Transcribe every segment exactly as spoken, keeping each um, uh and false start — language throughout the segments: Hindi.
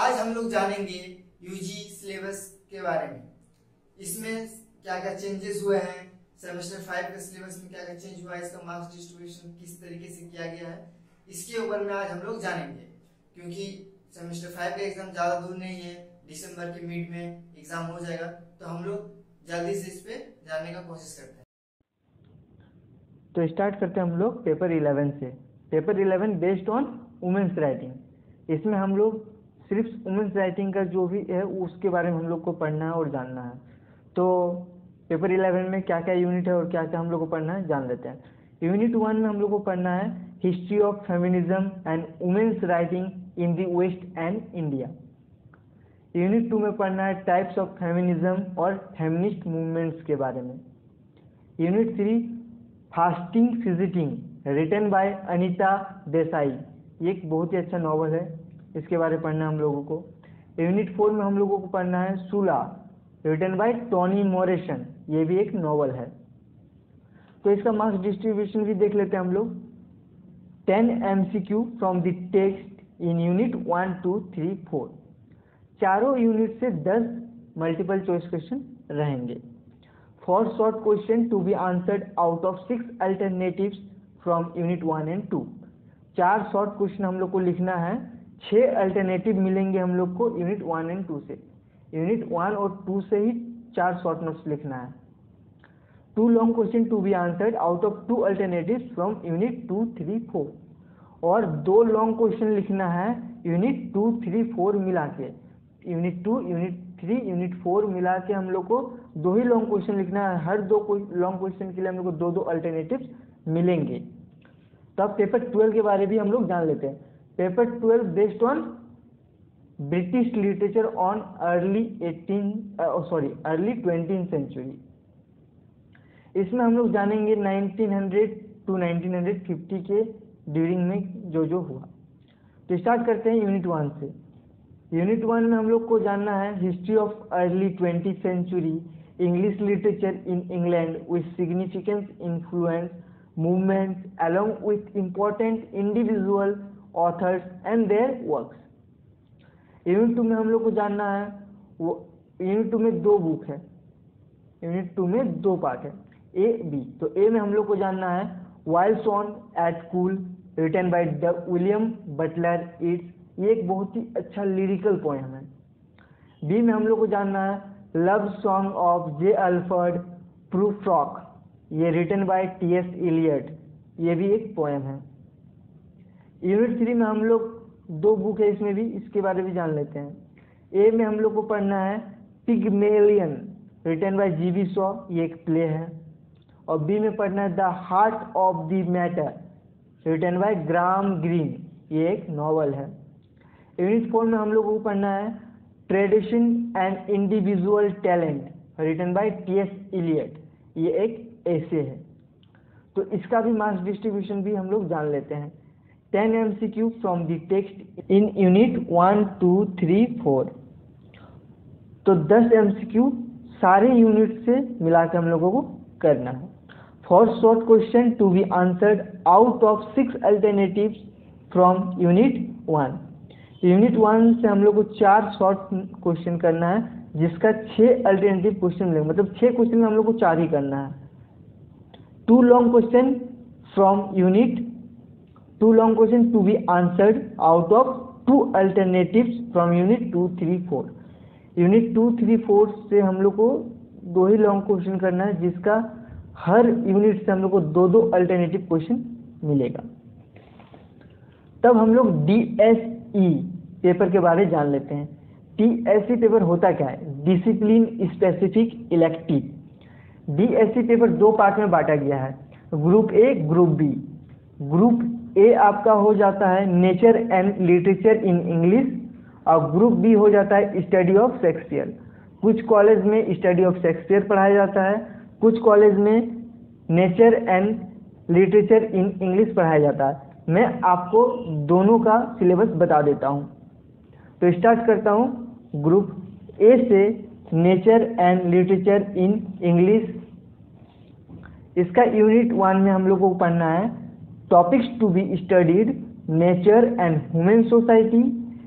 आज हम लोग जानेंगे यूजी सिलेबस के बारे में। इसमें क्या क्या चेंजेस हुए हैं, सेमेस्टर फाइव के सिलेबस में क्या क्या चेंज हुआ है, इसका मार्क्स डिस्ट्रीब्यूशन किस तरीके से किया गया है, इसके ऊपर में आज हम लोग जानेंगे। क्योंकि सेमेस्टर फाइव का एग्जाम ज्यादा दूर नहीं है, दिसंबर के मिड में एग्जाम हो जाएगा, तो हम लोग जल्दी से इस पे जानने का कोशिश करते हैं। तो स्टार्ट करते हैं हम लोग पेपर इलेवन से। Paper eleven based on women's writing. इसमें हम लोग सिर्फ वुमेन्स राइटिंग का जो भी है उसके बारे में हम लोग को पढ़ना है और जानना है। तो पेपर इलेवन में क्या क्या यूनिट है और क्या क्या हम लोग को पढ़ना है जान लेते हैं। यूनिट वन में हम लोग को पढ़ना है history of feminism and women's writing in the West and India. Unit two में पढ़ना है टाइप्स ऑफ फेमिनिज्म और फेमिनिस्ट मूवमेंट्स के बारे में। Unit three fasting feasting written by Anita Desai, ये एक बहुत ही अच्छा नॉवल है, इसके बारे में पढ़ना है हम लोगों को। यूनिट फोर में हम लोगों को पढ़ना है Sula written by Toni Morrison, ये भी एक नॉवल है। तो इसका मार्क्स डिस्ट्रीब्यूशन भी देख लेते हैं हम लोग। Ten MCQ from the text in unit one two three four, चारों यूनिट से दस मल्टीपल चॉइस क्वेश्चन रहेंगे। Four short question to be answered out of six alternatives from unit one and two. चार शॉर्ट क्वेश्चन हम लोग को लिखना है, छह अल्टरनेटिव मिलेंगे हम लोग को यूनिट वन एंड टू से। यूनिट वन और टू से ही चार शॉर्ट नोट्स लिखना है। Two long question to be answered out of two alternatives from unit two three four, और दो लॉन्ग क्वेश्चन लिखना है यूनिट टू थ्री फोर मिला के। Unit two unit three unit four मिला के हम लोग को दो ही लॉन्ग क्वेश्चन लिखना है। हर दो लॉन्ग क्वेश्चन के लिए हम लोग को दो दो अल्टरनेटिव्स मिलेंगे। तो अब पेपर ट्वेल्व के बारे में भी हम लोग जान लेते हैं। Paper twelve based on British literature on early eighteen sorry early twenty century. इसमें हम लोग जानेंगे nineteen hundred to nineteen fifty के ड्यूरिंग में जो जो हुआ। तो स्टार्ट करते हैं यूनिट वन से। यूनिट वन में हम लोग को जानना है history of early twenty century English literature in England with significance influence movements along with important individual authors and their works। Unit two में हम लोग को जानना है, वो यूनिट टू में दो बुक है, यूनिट टू में दो पार्ट है, ए बी। तो ए में हम लोग को जानना है wild swans at Coole written by William Butler Yeats, ये एक बहुत ही अच्छा लिरिकल पोएम है। बी में हम लोग को जानना है love song of J Alfred Prufrock, ये written by T S Eliot, ये भी एक पोएम है। यूनिट थ्री में हम लोग दो बुक है, इसमें भी इसके बारे में जान लेते हैं। ए में हम लोग को पढ़ना है Pygmalion written by G B Shaw, ये एक प्ले है। और बी में पढ़ना है the heart of the matter written by Graham Greene, ये एक नॉवल है। यूनिट फोर में हम लोग को पढ़ना है tradition and individual talent written by T S Eliot, ये एक ऐसे है। तो इसका भी मार्क्स डिस्ट्रीब्यूशन भी हम लोग जान लेते हैं। Ten MCQ from the text in unit one two three four, तो दस एमसीक्यू सारे यूनिट से मिला के हम लोगों को करना है। Four short question to be answered out of six alternatives from unit one. Unit one से हम लोग को चार शॉर्ट क्वेश्चन करना है, जिसका छह अल्टरनेटिव क्वेश्चन मिलेंगे, मतलब छह क्वेश्चन में हम लोग को चार ही करना है। Two long question from unit two long question to be answered out of two alternatives from unit two three four. Unit two three four से हम लोग को दो ही लॉन्ग क्वेश्चन करना है, जिसका हर यूनिट से हम लोग को दो दो अल्टरनेटिव क्वेश्चन मिलेगा। तब हम लोग डी एस ई पेपर के बारे में जान लेते हैं। डी एस ई पेपर होता क्या है? Discipline specific elective. D S E paper दो पार्ट में बांटा गया है, group A group B. Group A आपका हो जाता है nature and literature in English, और ग्रुप बी हो जाता है स्टडी ऑफ शेक्सपियर। कुछ कॉलेज में स्टडी ऑफ शेक्सपियर पढ़ाया जाता है, कुछ कॉलेज में nature and literature in English पढ़ाया जाता है। मैं आपको दोनों का सिलेबस बता देता हूँ। तो स्टार्ट करता हूँ ग्रुप ए से, nature and literature in English. इसका यूनिट वन में हम लोगों को पढ़ना है topics to be studied nature and human society,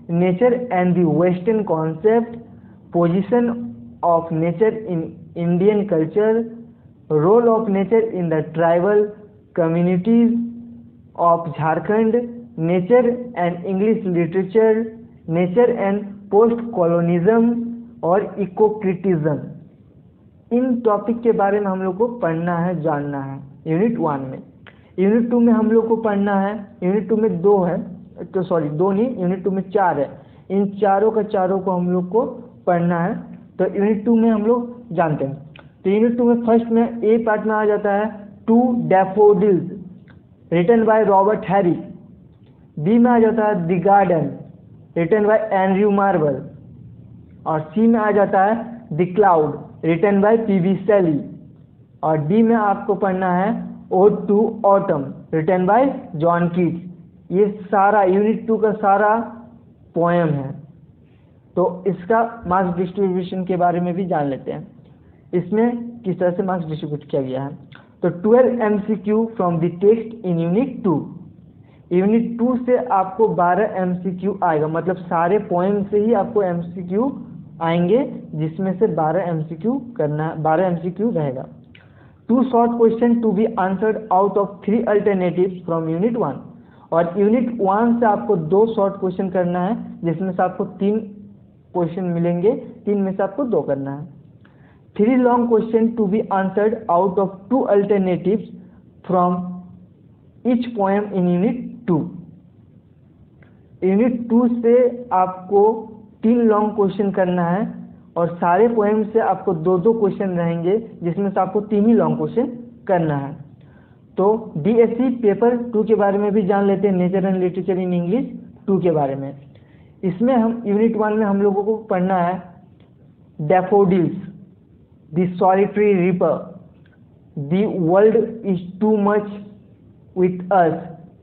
nature and the western concept, position of nature in Indian culture, role of nature in the tribal communities of Jharkhand, nature and English literature, nature and post colonialism और इकोक्रिटिज्म। इन टॉपिक के बारे में हम लोग को पढ़ना है, जानना है यूनिट वन में। यूनिट टू में हम लोग को पढ़ना है, यूनिट टू में दो है, तो सॉरी दो नहीं, यूनिट टू में चार है। इन चारों का चारों को हम लोग को पढ़ना है। तो यूनिट टू में हम लोग जानते हैं। तो यूनिट टू में फर्स्ट में ए पार्ट में आ जाता है to daffodils written by Robert Herrick. B में आ जाता है the garden written by Andrew Marvell. और सी में आ जाता है the cloud written by P B Shelley. और डी में आपको पढ़ना है ode to autumn written by John Keats. ये सारा यूनिट टू का सारा पोएम है। तो इसका मार्क्स डिस्ट्रीब्यूशन के बारे में भी जान लेते हैं, इसमें किस तरह से मार्क्स डिस्ट्रीब्यूट किया गया है। तो twelve M C Q from the text in unit two. Unit two से आपको बारह एम सी क्यू आएगा, मतलब सारे पोएम से ही आपको एम सी क्यू आएंगे, जिसमें से बारह एम सी क्यू करना, बारह एम सी क्यू रहेगा। Two short question to be answered out of three alternatives from unit one. और यूनिट वन से आपको दो शॉर्ट क्वेश्चन करना है, जिसमें से आपको तीन क्वेश्चन मिलेंगे, तीन में से आपको दो करना है। Three long question to be answered out of two alternatives from each poem in unit two. Unit two से आपको तीन लॉन्ग क्वेश्चन करना है और सारे पोएम से आपको दो दो क्वेश्चन रहेंगे, जिसमें से आपको तीन ही लॉन्ग क्वेश्चन करना है। तो D S C paper two के बारे में भी जान लेते हैं, nature and literature in English two के बारे में। इसमें हम यूनिट वन में हम लोगों को पढ़ना है daffodils, the solitary reaper, the world is too much with us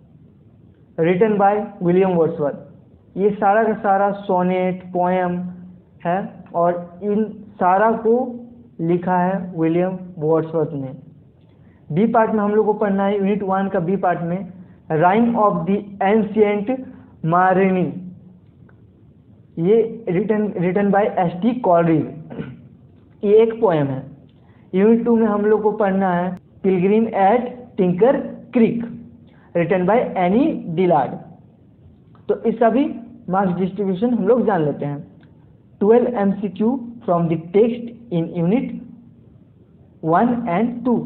written by William Wordsworth. ये सारा का सारा सोनेट पोएम है और इन सारा को लिखा है विलियम वर्ड्सवर्थ ने। बी पार्ट में हम लोग को पढ़ना है यूनिट वन का बी पार्ट में rime of the ancient mariner. ये written written by S T Coleridge. ये एक पोएम है। यूनिट टू में हम लोग को पढ़ना है pilgrim at Tinker Creek written by Annie Dillard. तो इसका भी मार्क्स डिस्ट्रीब्यूशन हम लोग जान लेते हैं। Twelve M C Q from the text in unit one and two.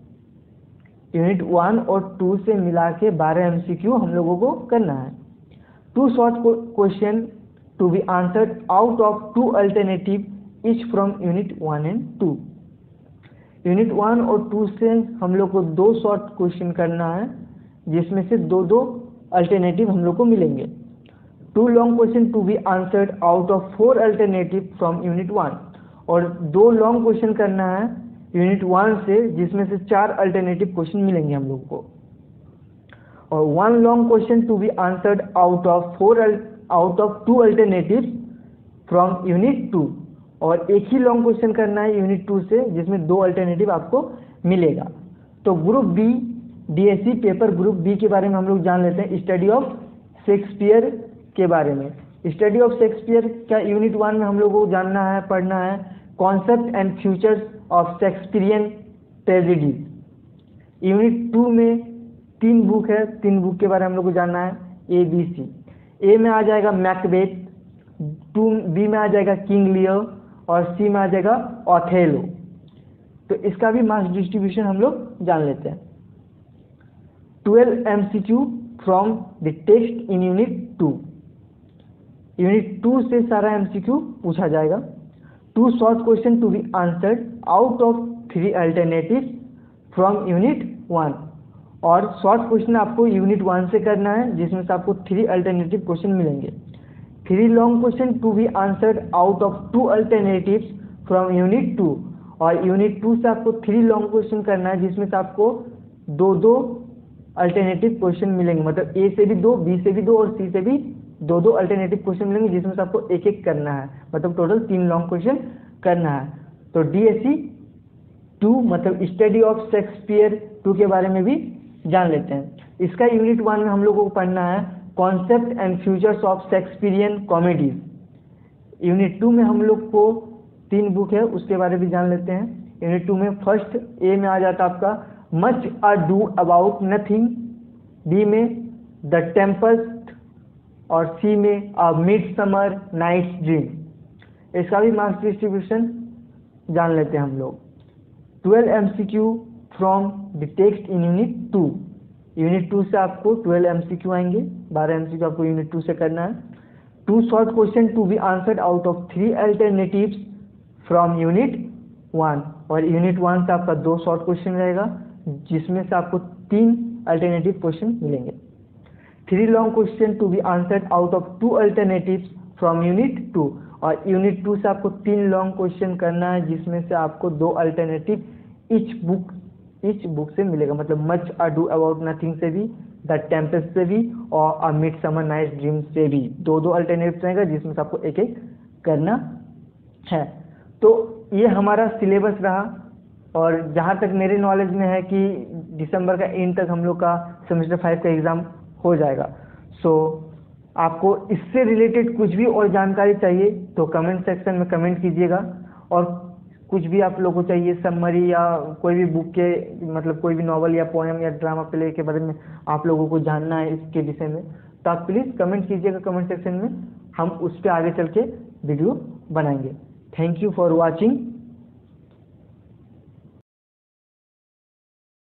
Unit one और टू से मिला के बारह एम सी क्यू हम लोगों को करना है। Two short question to be answered out of two alternative each from unit one and two. Unit one और टू से हम लोग को दो शॉर्ट क्वेश्चन करना है, जिसमें से दो दो अल्टरनेटिव हम लोग को मिलेंगे। Two long question to be answered out of four alternative from unit one. और दो लॉन्ग क्वेश्चन करना है यूनिट वन से, जिसमें से चार अल्टरनेटिव क्वेश्चन मिलेंगे हम लोग को। और one long question to be answered out of four out of two alternative from unit two. और एक ही लॉन्ग क्वेश्चन करना है यूनिट टू से, जिसमें दो अल्टरनेटिव आपको मिलेगा। तो group B D S C paper group B के बारे में हम लोग जान लेते हैं, स्टडी ऑफ शेक्सपियर के बारे में। स्टडी ऑफ शेक्सपियर का यूनिट वन में हम लोग को जानना है, पढ़ना है concept and futures of Shakespearean tragedies. Unit two में तीन बुक है, तीन बुक के बारे में हम लोग को जानना है ए बी सी। ए में आ जाएगा मैकबेथ, टू बी में आ जाएगा किंग लियर और सी में आ जाएगा ओथेलो। तो इसका भी मार्क्स डिस्ट्रीब्यूशन हम लोग जान लेते हैं। Twelve M C Q from the text in unit two. Unit two से सारा एम सी क्यू पूछा जाएगा। Two short question to be answered out of three alternative from unit one. और शॉर्ट क्वेश्चन आपको यूनिट वन से करना है, जिसमें से आपको थ्री अल्टरनेटिव क्वेश्चन मिलेंगे। Three long question to be answered out of two alternatives from unit two. और यूनिट टू से आपको थ्री लॉन्ग क्वेश्चन करना है, जिसमें से आपको दो दो अल्टरनेटिव क्वेश्चन मिलेंगे, मतलब ए से भी दो, बी से भी दो और सी से भी दो दो अल्टरनेटिव क्वेश्चन मिलेंगे, जिसमें से आपको एक एक करना है, मतलब टोटल तीन लॉन्ग क्वेश्चन करना है। तो डी एस सी टू मतलब स्टडी ऑफ शेक्सपियर टू के बारे में भी जान लेते हैं। इसका यूनिट वन में हम लोगों को पढ़ना है concept and futures of Shakespearean comedies. Unit two में हम लोग को तीन बुक है, उसके बारे में जान लेते हैं। यूनिट टू में फर्स्ट ए में आ जाता आपका much ado about nothing, B में द टेम्पस्ट और सी में अ मिडसमर नाइट्स ड्रीम। इसका भी मार्क्स डिस्ट्रीब्यूशन जान लेते हैं हम लोग। Twelve MCQ from the text in unit two. Unit two से आपको ट्वेल्व एमसीक्यू आएंगे, बारह एमसीक्यू आपको यूनिट टू से करना है। Two short question to be answered out of three alternatives from unit one, और यूनिट वन से आपका दो शॉर्ट क्वेश्चन रहेगा जिसमें से आपको तीन अल्टरनेटिव क्वेश्चन मिलेंगे। Three long question to be answered out of two alternatives from unit two, और यूनिट टू से आपको तीन लॉन्ग क्वेश्चन करना है जिसमें से आपको दो alternative each book each book से मिलेगा, मतलब मच अडू अबाउट नथिंग से भी, द टेम्पेस्ट से भी और अ मिडसमर नाइट्स ड्रीम से भी दो दो अल्टरनेटिव रहेगा जिसमें से आपको एक एक करना है। तो ये हमारा सिलेबस रहा, और जहाँ तक मेरे नॉलेज में है कि दिसंबर का एंड तक हम लोग का सेमेस्टर फाइव का एग्ज़ाम हो जाएगा। सो so, आपको इससे रिलेटेड कुछ भी और जानकारी चाहिए तो कमेंट सेक्शन में कमेंट कीजिएगा, और कुछ भी आप लोगों को चाहिए समरी या कोई भी बुक के मतलब कोई भी नॉवल या पोएम या ड्रामा प्ले के बारे में आप लोगों को जानना है इसके विषय में, तो आप प्लीज़ कमेंट कीजिएगा कमेंट सेक्शन में, हम उस पर आगे चल के वीडियो बनाएंगे। Thank you for watching.